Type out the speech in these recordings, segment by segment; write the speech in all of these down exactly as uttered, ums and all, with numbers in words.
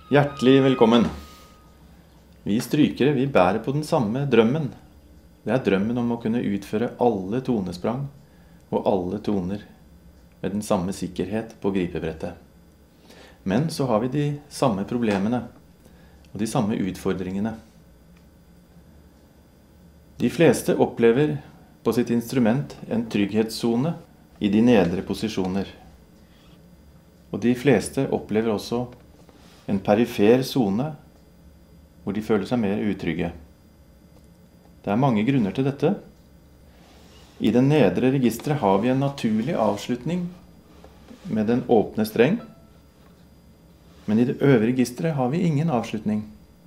Hjertelig velkommen. Vi strykere, vi bærer på den samme drømmen. Det er drømmen om å kunne utføre alle tonesprang og alle toner med den samme sikkerhet på gripebrettet. Men så har vi de samme problemene og de samme utfordringene. De fleste opplever på sitt instrument en trygghetszone i de nedre posisjoner. Og de fleste opplever også en perifer zone hvor de føler seg mer utrygge. Det er mange grunner til dette. I det nedre registret har vi en naturlig avslutning med den åpne streng, men i det øvre registret har vi ingen avslutning.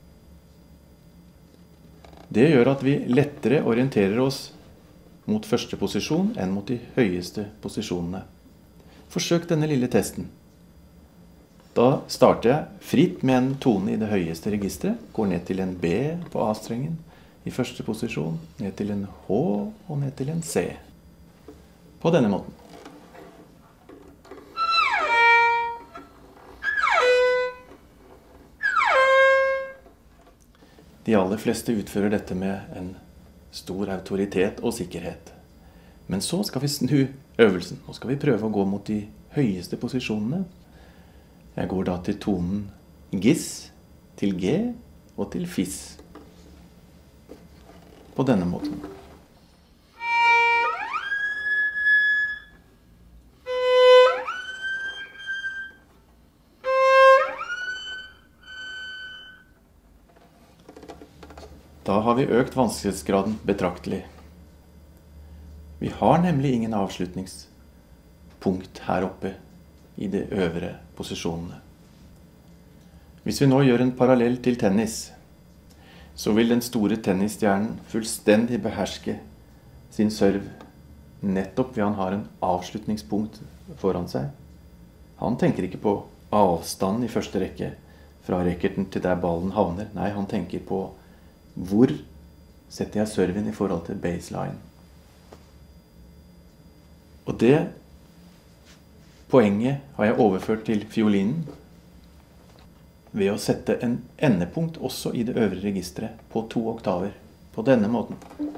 Det gjør at vi lettere orienterer oss mot første posisjon enn mot de høyeste posisjonene. Forsøk denne lille testen. Da starter jeg fritt med en tone i det høyeste registret, går ned til en B på A-strengen i første posisjon, ned til en H og ned til en C. På denne måten. De aller fleste utfører dette med en stor autoritet og sikkerhet. Men så skal vi snu øvelsen. Nå skal vi prøve å gå mot de høyeste posisjonene. Jeg går da til tonen Gis, til G og til Fis. På denne måten. Da har vi økt vanskelighetsgraden betraktelig. Vi har nemlig ingen avslutningspunkt her oppe i de øvre posisjonene. Hvis vi nå gjør en parallell til tennis, så vil den store tennisstjernen fullstendig beherske sin serv nettopp ved han har en avslutningspunkt foran seg. Han tenker ikke på avstanden i første rekke fra racketen til der ballen havner. Nei, han tenker på hvor setter jeg serven i forhold til baseline. Og det poenget har jeg overført til fiolinen ved å sette en endepunkt også i det øvre registret på to oktaver. På denne måten.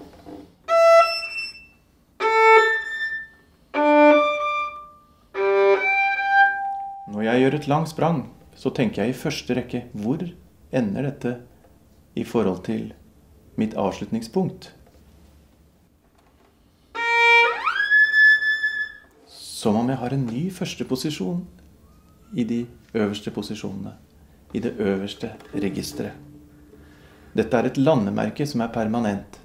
Når jeg gjør et langt sprang, så tenker jeg i første rekke, hvor ender dette i forhold til mitt avslutningspunkt? Som om jeg har en ny første posisjon i de øverste posisjonene, i det øverste registret. Dette er et landemerke som er permanent.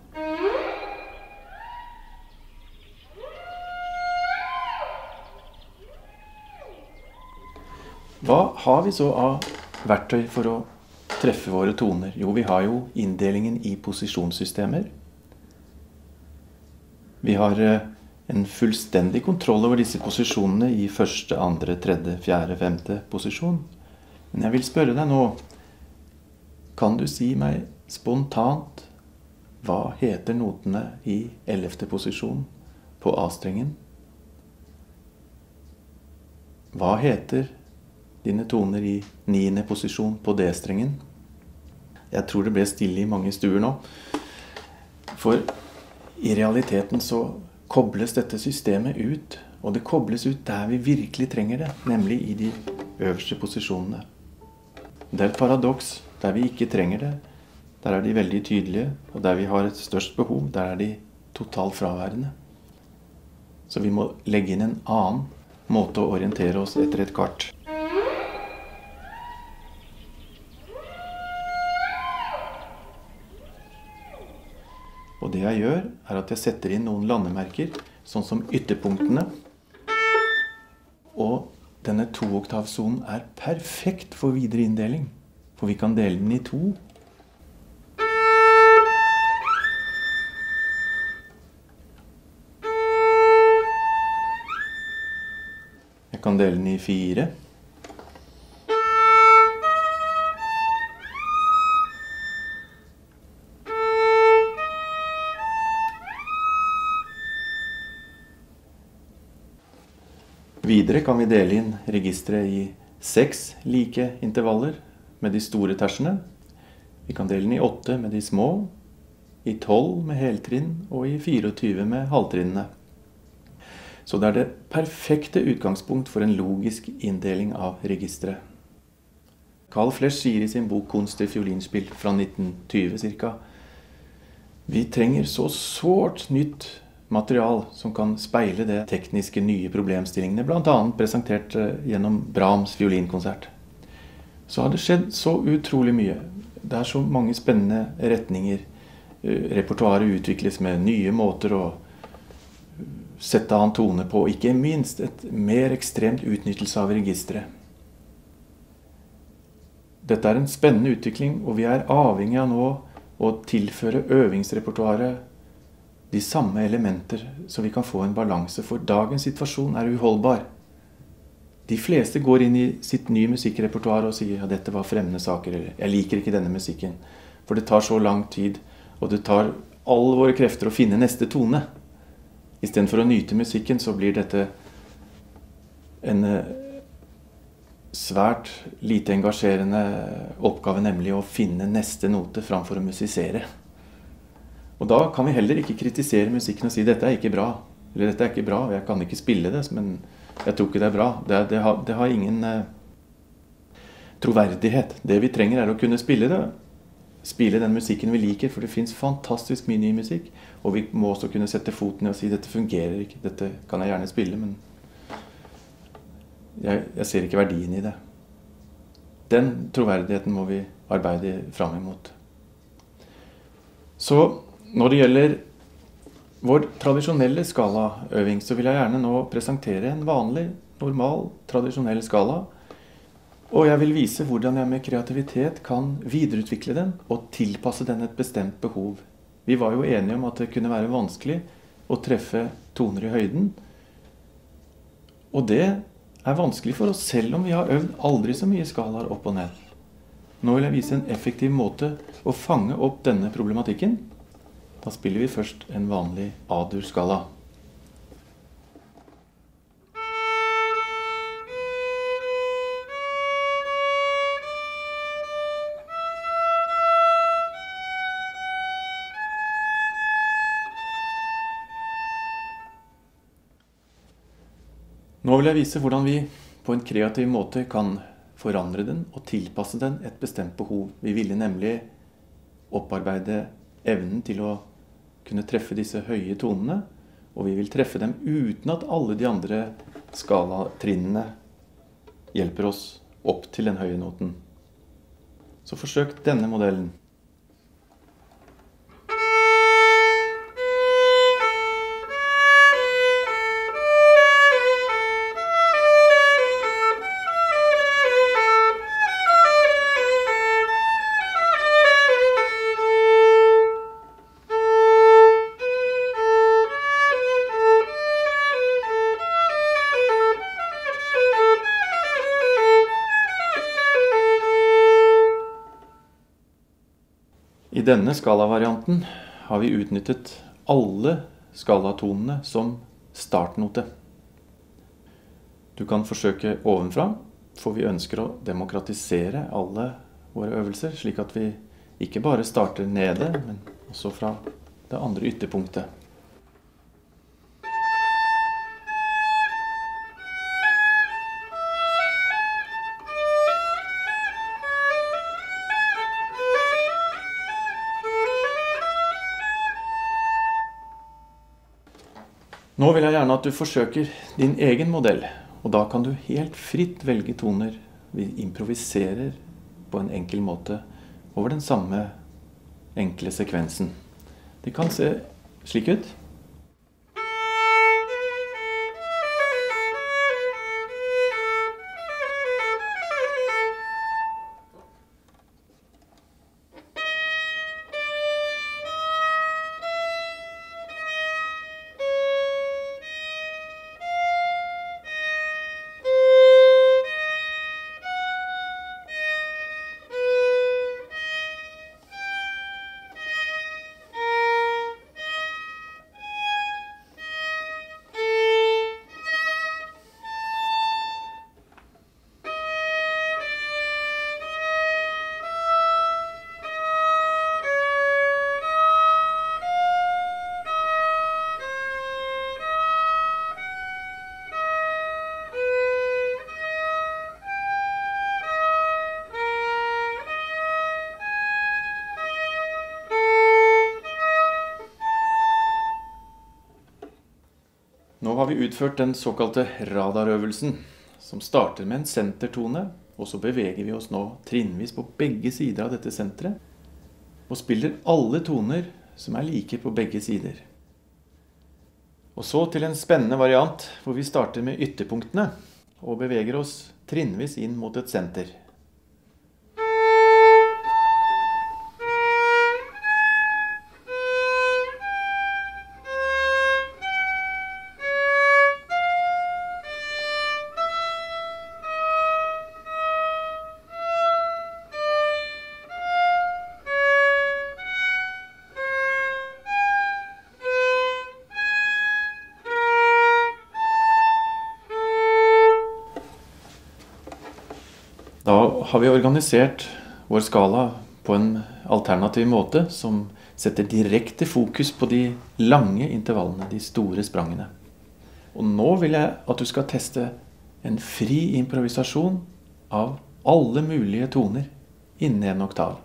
Hva har vi så av verktøy for å treffe våre toner? Jo, vi har jo inndelingen i posisjonssystemer. Vi har en fullstendig kontroll over disse posisjonene i første, andre, tredje, fjerde, femte posisjon. Men jeg vil spørre deg nå, kan du si meg spontant hva heter notene i ellevte posisjon på A-strengen? Hva heter dine toner i niende posisjon på D-strengen? Jeg tror det ble stille i mange stuer nå. For i realiteten så kobles dette systemet ut, og det kobles ut der vi virkelig trenger det, nemlig i de øverste posisjonene. Det er et paradoks. Der vi ikke trenger det, der er de veldig tydelige, og der vi har et størst behov, der er de totalt fraværende. Så vi må legge inn en annen måte å orientere oss etter et kart. Og det jeg gjør, er at jeg setter inn noen landemerker, sånn som ytterpunktene. Og denne to-oktavsonen er perfekt for videre inndeling, for vi kan dele den i to. Jeg kan dele den i fire. Videre kan vi dele inn registret i seks like intervaller med de store tersene. Vi kan dele den i åtte med de små, i tolv med heltrinn og i fireogtyve med halvtrinnene. Så det er det perfekte utgangspunkt for en logisk inndeling av registret. Carl Flesch sier i sin bok Kunst i fiolinspill fra nitten tjue cirka: vi trenger så sårt nytt material som kan speile det tekniske nye problemstillingene, blant annet presentert gjennom Brahms violinkonsert. Så har det skjedd så utrolig mye. Det er så mange spennende retninger. Repertoaret utvikles med nye måter å sette an tone på, ikke minst et mer ekstremt utnyttelse av registret. Dette er en spennende utvikling, og vi er avhengig av nå å tilføre øvingsrepertoaret de samme elementer, så vi kan få en balanse, for dagens situasjon er uholdbar. De fleste går inn i sitt nye musikkrepertoar og sier, ja, dette var fremmede saker, eller jeg liker ikke denne musikken, for det tar så lang tid, og det tar alle våre krefter å finne neste tone. I stedet for å nyte musikken, så blir dette en svært lite engasjerende oppgave, nemlig å finne neste note framfor å musisere. Og da kan vi heller ikke kritisere musikken og si dette er ikke bra, eller dette er ikke bra, jeg kan ikke spille det, men jeg tror ikke det er bra. Det, det, har, det har ingen eh, troverdighet. Det vi trenger er å kunne spille det, spille den musikken vi liker, for det finnes fantastisk mye ny musikk, og vi må også kunne sette foten i og si dette fungerer ikke, dette kan jeg gjerne spille, men Jeg, jeg ser ikke verdien i det. Den troverdigheten må vi arbeide frem imot. Så når det gjelder vår tradisjonelle skalaøving, så vil jeg gjerne nå presentere en vanlig, normal, tradisjonell skala. Og jeg vil vise hvordan jeg med kreativitet kan videreutvikle den og tilpasse den et bestemt behov. Vi var jo enige om at det kunne være vanskelig å treffe toner i høyden. Og det er vanskelig for oss selv om vi har øvd aldri så mye skalaer opp og ned. Nå vil jeg vise en effektiv måte å fange opp denne problematikken. Da spiller vi først en vanlig A-dur-skala. Nå vil jeg vise hvordan vi på en kreativ måte kan forandre den og tilpasse den et bestemt behov. Vi ville nemlig opparbeide evnen til å kunne treffe disse høye tonene, og vi vil treffe dem uten at alle de andre skalatrinnene hjelper oss opp til den høye noten. Så forsøk denne modellen. I denne skalavarianten har vi utnyttet alle skalatonene som startnote. Du kan forsøke ovenfra, for vi ønsker å demokratisere alle våre øvelser, slik at vi ikke bare starter nede, men også fra det andre ytterpunktet. Nå vil jeg gjerne at du forsøker din egen modell, og da kan du helt fritt velge toner. Vi improviserer på en enkel måte over den samme enkle sekvensen. Det kan se slik ut. har vi utført den såkalte radarøvelsen, som starter med en sentertone, og så beveger vi oss nå trinnvis på begge sider av dette senteret, og spiller alle toner som er like på begge sider. Og så til en spennende variant, hvor vi starter med ytterpunktene, og beveger oss trinnvis inn mot et senter. Da har vi organisert vår skala på en alternativ måte som setter direkte fokus på de lange intervallene, de store sprangene. Og nå vil jeg at du skal teste en fri improvisasjon av alle mulige toner innen en oktav.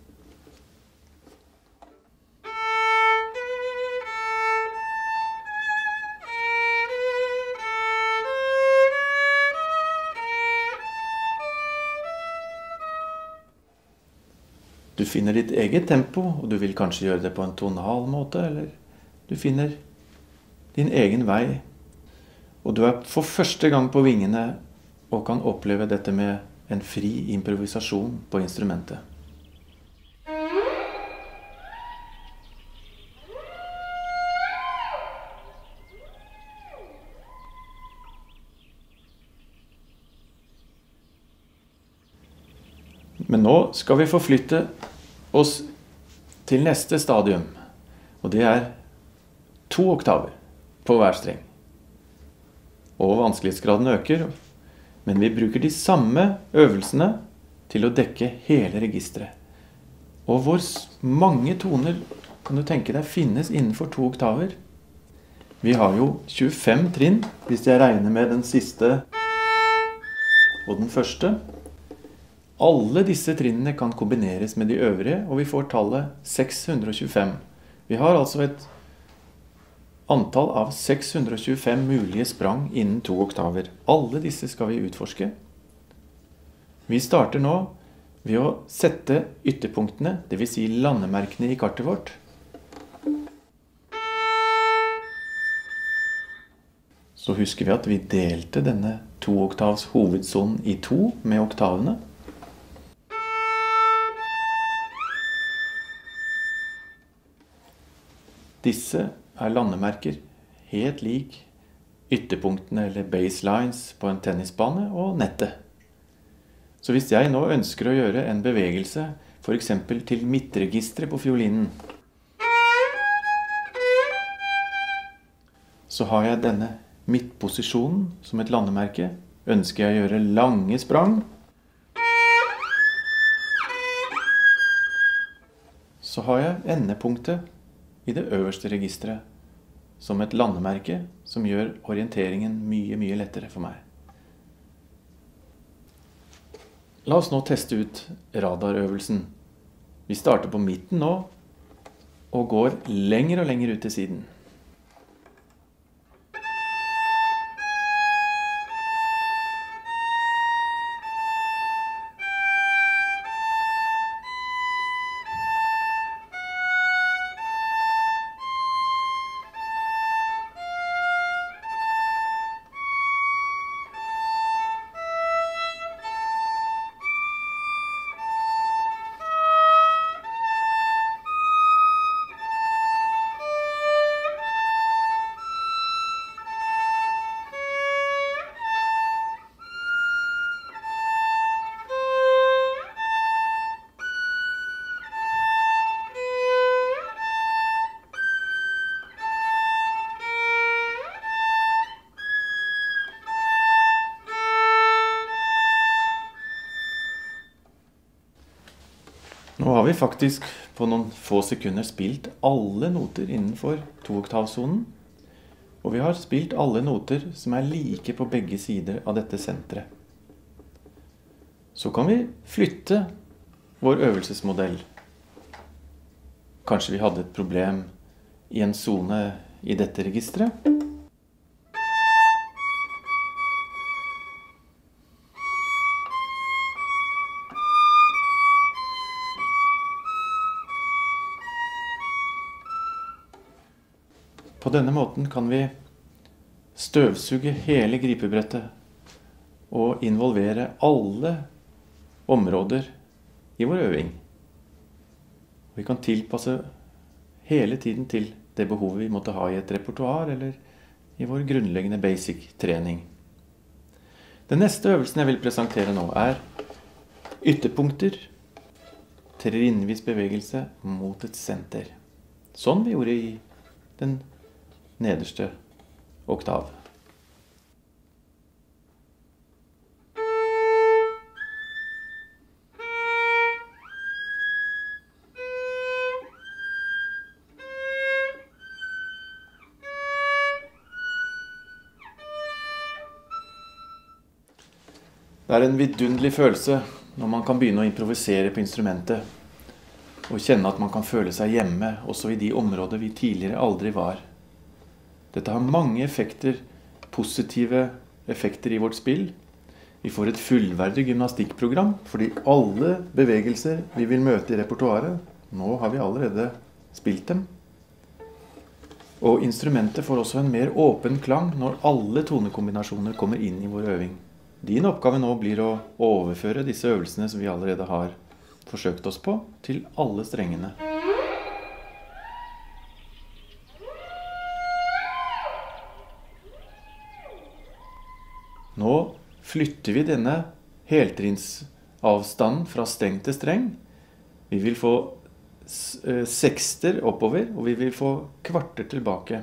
Du finner ditt eget tempo, og du vil kanskje gjøre det på en tonal måte, eller du finner din egen vei. Og du er for første gang på vingene og kan oppleve dette med en fri improvisasjon på instrumentet. Men nå skal vi forflytte oss til neste stadium, og det er to oktaver på hver streng. Og vanskelighetsgraden øker, men vi bruker de samme øvelsene til å dekke hele registret. Og hvor mange toner kan du tenke deg finnes innenfor to oktaver? Vi har jo tjuefem trinn, hvis jeg regner med den siste og den første. Alle disse trinnene kan kombineres med de øvrige, og vi får tallet seks hundre og tjuefem. Vi har altså et antall av seks hundre og tjuefem mulige sprang innen to oktaver. Alle disse skal vi utforske. Vi starter nå ved å sette ytterpunktene, det vil si landemerkene i kartet vårt. Så husker vi at vi delte denne to oktavs hovedsonen i to med oktavene. Disse er landemerker helt lik ytterpunktene eller baselines på en tennisbane og nettet. Så hvis jeg nå ønsker å gjøre en bevegelse, for eksempel til midtregistret på fiolinen, så har jeg denne midtposisjonen som et landemerke. Ønsker jeg å gjøre lange sprang, så har jeg endepunktet i det øverste registret som et landemerke som gjør orienteringen mye, mye lettere for meg. La oss nå teste ut radarøvelsen. Vi starter på midten nå og går lenger og lenger ut til siden. Nå har vi faktisk på noen få sekunder spilt alle noter innenfor to-oktavsonen, og vi har spilt alle noter som er like på begge sider av dette senteret. Så kan vi flytte vår øvelsesmodell. Kanskje vi hadde et problem i en zone i dette registret. På denne måten kan vi støvsuge hele gripebrettet og involvere alle områder i vår øving. Vi kan tilpasse hele tiden til det behovet vi måtte ha i et repertoar eller i vår grunnleggende basic trening. Den neste øvelsen jeg vil presentere nå er ytterpunkter, trinnvis bevegelse mot et senter. Sånn vi gjorde i den nederste oktav. Det er en vidunderlig følelse når man kan begynne å improvisere på instrumentet, og kjenne at man kan føle seg hjemme også i de områder vi tidligere aldri var. Dette har mange effekter, positive effekter i vårt spill. Vi får et fullverdig gymnastikkprogram, fordi alle bevegelser vi vil møte i repertoaret, nå har vi allerede spilt dem. Og instrumentet får også en mer åpen klang når alle tonekombinasjoner kommer inn i vår øving. Din oppgave nå blir å overføre disse øvelsene som vi allerede har forsøkt oss på, til alle strengene. Nå flytter vi denne heltrinnsavstanden fra streng til streng. Vi vil få sekster oppover, og vi vil få kvarter tilbake.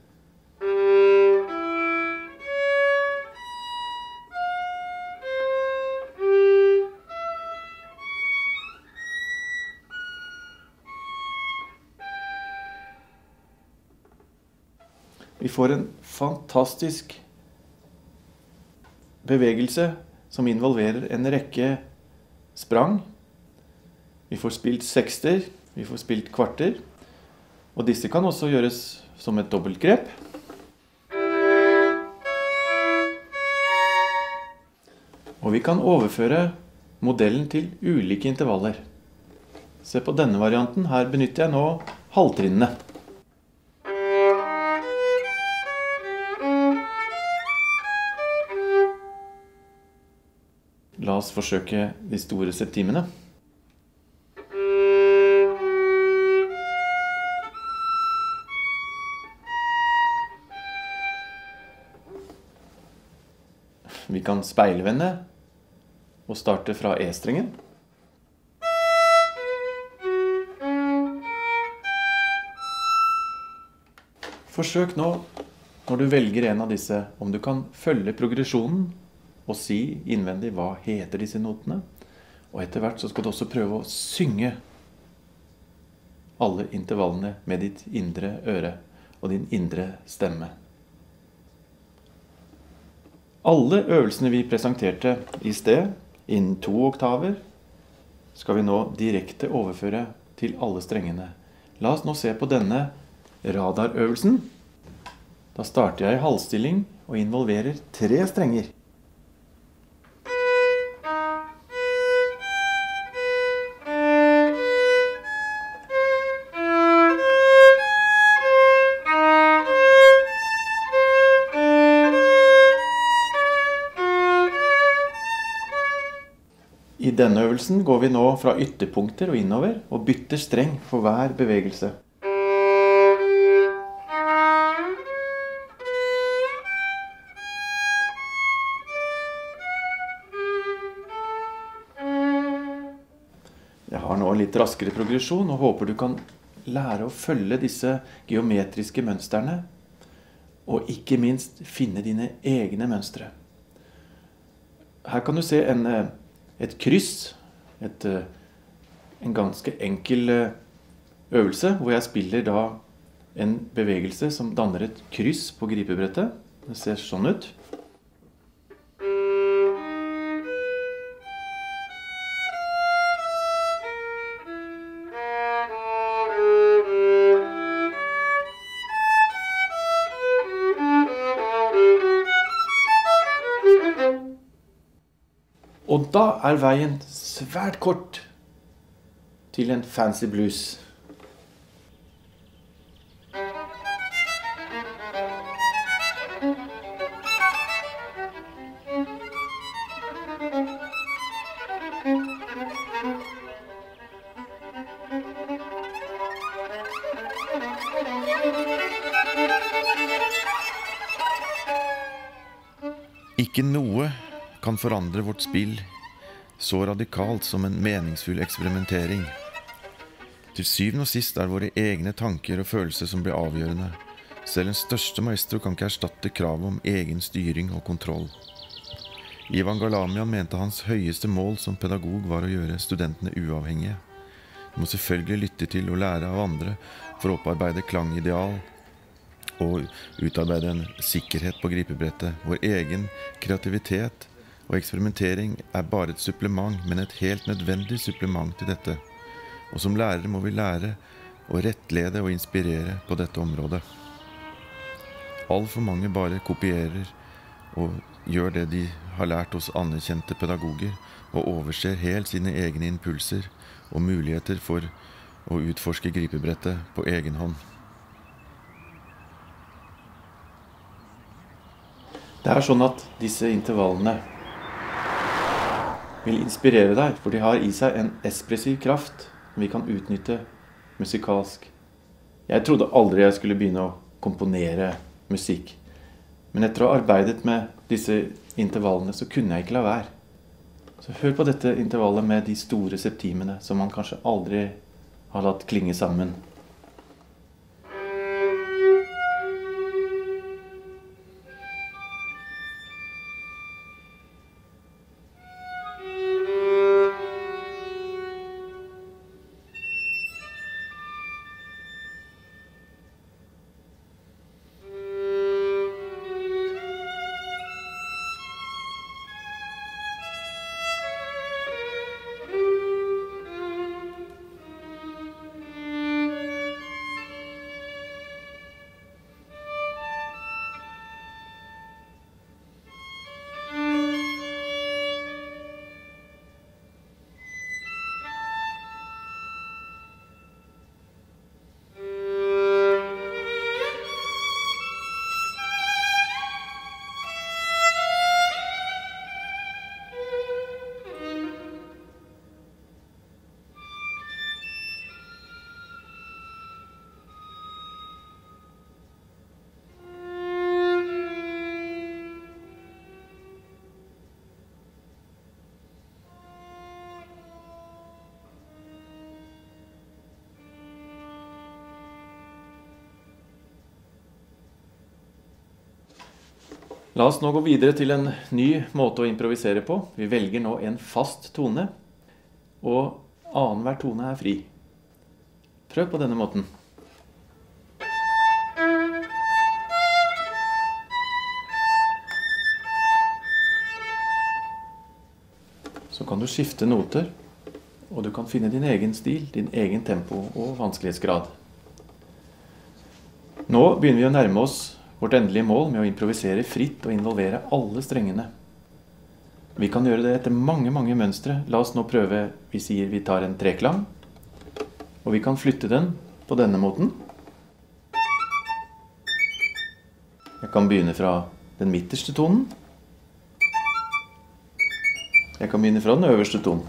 Vi får en fantastisk bevegelse som involverer en rekke sprang. Vi får spilt sekster, vi får spilt kvarter, og disse kan også gjøres som et dobbeltgrep. Og vi kan overføre modellen til ulike intervaller. Se på denne varianten, her benytter jeg nå halvtrinnene. La oss forsøke de store septimene. Vi kan speilvende og starte fra E-strengen. Forsøk nå, når du velger en av disse, om du kan følge progresjonen og si innvendig hva heter disse notene. Og etter hvert så skal du også prøve å synge alle intervallene med ditt indre øre og din indre stemme. Alle øvelsene vi presenterte i sted, innen to oktaver, skal vi nå direkte overføre til alle strengene. La oss nå se på denne radarøvelsen. Da starter jeg i halvstilling og involverer tre strenger. I denne øvelsen går vi nå fra ytterpunkter og innover og bytter streng for hver bevegelse. Jeg har nå en litt raskere progresjon og håper du kan lære å følge disse geometriske mønstrene og ikke minst finne dine egne mønstre. Her kan du se en et kryss, et, en ganske enkel øvelse, hvor jeg spiller da en bevegelse som danner et kryss på gripebrettet. Det ser sånn ut. Og da er veien svært kort til en fancy blues. Ikke noe kan forandre vårt spill så radikalt som en meningsfull eksperimentering. Til syvende og sist er våre egne tanker og følelser som blir avgjørende. Selv en største maestro kan ikke erstatte kravet om egen styring og kontroll. Ivan Galamian mente hans høyeste mål som pedagog var å gjøre studentene uavhengige. Vi må selvfølgelig lytte til og lære av andre for å opparbeide klangideal og utarbeide en sikkerhet på gripebrettet. Vår egen kreativitet og eksperimentering er bare et supplement, men et helt nødvendig supplement til dette. Og som lærere må vi lære å rettlede og inspirere på dette området. Alt for mange bare kopierer og gjør det de har lært hos anerkjente pedagoger, og overser helt sine egne impulser og muligheter for å utforske gripebrettet på egen hånd. Det er sånn at disse intervallene vil inspirere deg, for de har i seg en espressiv kraft som vi kan utnytte musikalsk. Jeg trodde aldri jeg skulle begynne å komponere musikk, men etter å ha arbeidet med disse intervallene så kunne jeg ikke la være. Så hør på dette intervallet med de store septimene som man kanskje aldri har latt klinge sammen. La oss nå gå videre til en ny måte å improvisere på. Vi velger nå en fast tone, og annenhver tone er fri. Prøv på denne måten. Så kan du skifte noter, og du kan finne din egen stil, din egen tempo og vanskelighetsgrad. Nå begynner vi å nærme oss vårt endelige mål med å improvisere fritt og involvere alle strengene. Vi kan gjøre det etter mange, mange mønstre. La oss nå prøve, vi sier vi tar en treklang, og vi kan flytte den på denne måten. Jeg kan begynne fra den midterste tonen. Jeg kan begynne fra den øverste tonen.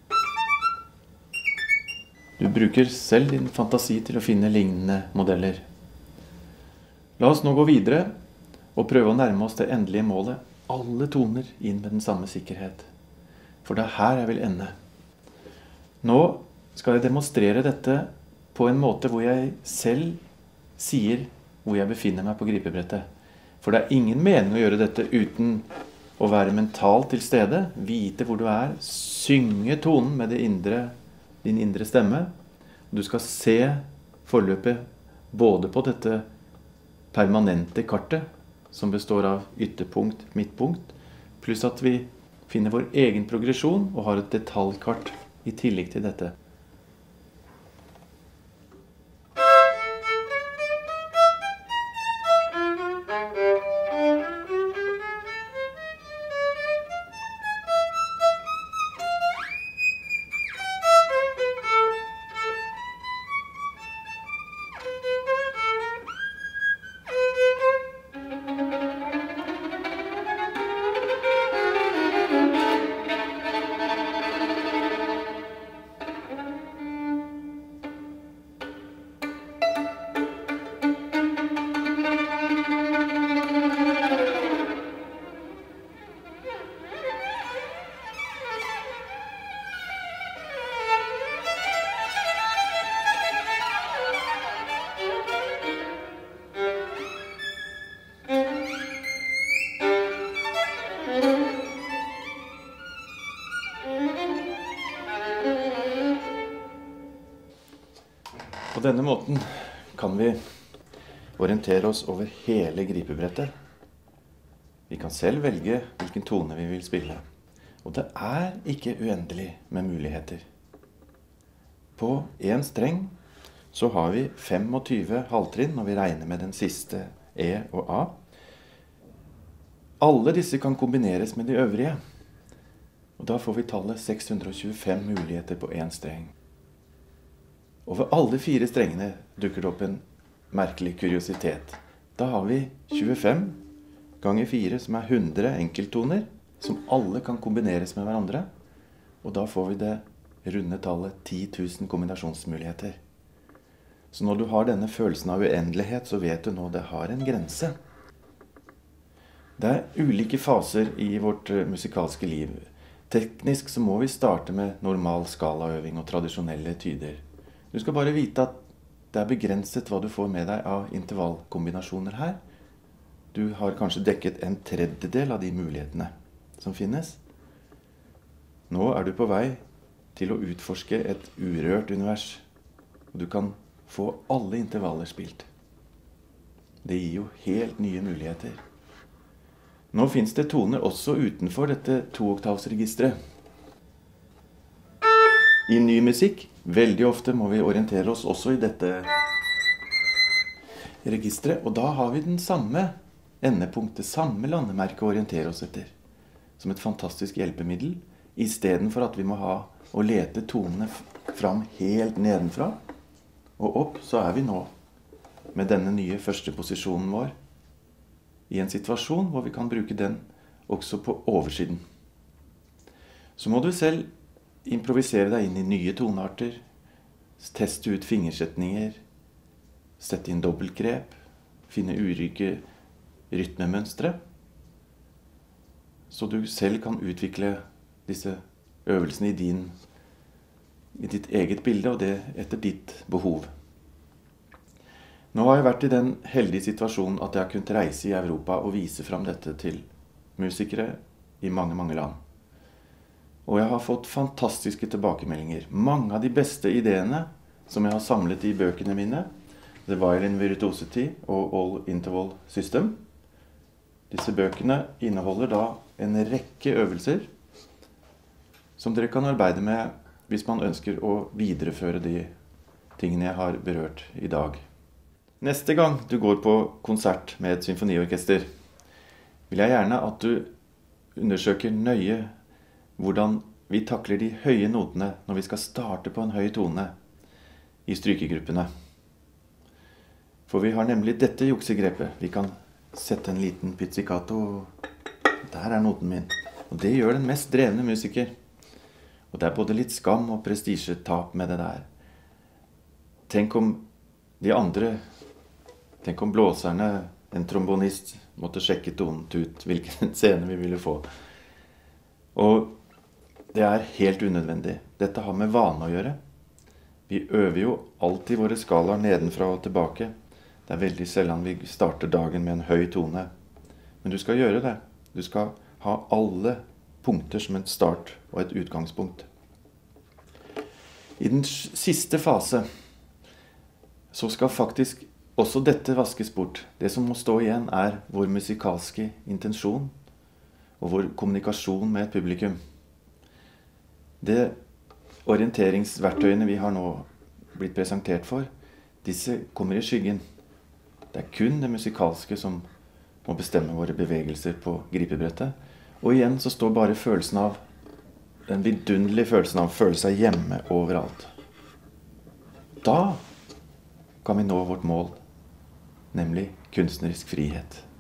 Du bruker selv din fantasi til å finne lignende modeller. La oss nå gå videre og prøve å nærme oss det endelige målet. Alle toner inn med den samme sikkerhet. For det er her jeg vil ende. Nå skal jeg demonstrere dette på en måte hvor jeg selv sier hvor jeg befinner meg på gripebrettet. For det er ingen mening å gjøre dette uten å være mentalt til stede, vite hvor du er, synge tonen med det indre, din indre stemme. Du skal se forløpet både på dette permanente kartet, som består av ytterpunkt, midtpunkt, pluss at vi finner vår egen progresjon og har et detaljkart i tillegg til dette. På denne måten kan vi orientere oss over hele gripebrettet. Vi kan selv velge hvilken tone vi vil spille. Og det er ikke uendelig med muligheter. På en streng så har vi tjuefem halvtrinn når vi regner med den siste E og A. Alle disse kan kombineres med de øvrige. Og da får vi tallet seks hundre og tjuefem muligheter på en streng. Over alle fire strengene dukker det opp en merkelig kuriositet. Da har vi tjuefem ganger fire, som er hundre enkelttoner, som alle kan kombineres med hverandre. Og da får vi det runde tallet ti tusen kombinasjonsmuligheter. Så når du har denne følelsen av uendelighet, så vet du nå det har en grense. Det er ulike faser i vårt musikalske liv. Teknisk så må vi starte med normal skalaøving og tradisjonelle tyder. Du skal bare vite at det er begrenset hva du får med deg av intervallkombinasjoner her. Du har kanskje dekket en tredjedel av de mulighetene som finnes. Nå er du på vei til å utforske et urørt univers. Og du kan få alle intervaller spilt. Det gir jo helt nye muligheter. Nå finnes det toner også utenfor dette tooktavsregistret. I ny musikk, veldig ofte må vi orientere oss også i dette registret, og da har vi den samme endepunktet, samme landemerke å orientere oss etter, som et fantastisk hjelpemiddel, i stedet for at vi må ha å lete tonene fram helt nedenfra, og opp så er vi nå med denne nye første posisjonen vår i en situasjon hvor vi kan bruke den også på oversiden. Så må du selv improvisere deg inn i nye tonearter, teste ut fingersetninger, sette inn dobbeltgrep, finne urike rytmemønstre, så du selv kan utvikle disse øvelsene i din i ditt eget bilde, og det etter ditt behov. Nå har jeg vært i den heldige situasjonen at jeg har kunnet reise i Europa og vise fram dette til musikere i mange, mange land. Og jeg har fått fantastiske tilbakemeldinger. Mange av de beste ideene som jeg har samlet i bøkene mine, The Violin Virtuosity og All Interval System. Disse bøkene inneholder da en rekke øvelser som dere kan arbeide med hvis man ønsker å videreføre de tingene jeg har berørt i dag. Neste gang du går på konsert med et symfoniorkester, vil jeg gjerne at du undersøker nøye hvordan vi takler de høye notene når vi skal starte på en høy tone i strykegruppene. For vi har nemlig dette juksegrepet. Vi kan sette en liten pizzicato. Der er noten min. Og det gjør den mest drevne musiker. Og det er både litt skam og prestisjetap med det der. Tenk om de andre, tenk om blåserne, en trombonist, måtte sjekke tonen ut hvilken scene vi ville få. Og det er helt unødvendig. Dette har med vane å gjøre. Vi øver jo alltid våre skalaer nedenfra og tilbake. Det er veldig sjelden vi starter dagen med en høy tone. Men du skal gjøre det. Du skal ha alle punkter som en start og et utgangspunkt. I den siste fase så skal faktisk også dette vaskes bort. Det som må stå igjen er vår musikalske intensjon og vår kommunikasjon med et publikum. Det orienteringsverktøyene vi har nå blitt presentert for, disse kommer i skyggen. Det er kun det musikalske som må bestemme våre bevegelser på gripebrettet. Og igjen så står bare følelsen av, den vidunderlige følelsen av å føle seg hjemme overalt. Da kan vi nå vårt mål, nemlig kunstnerisk frihet.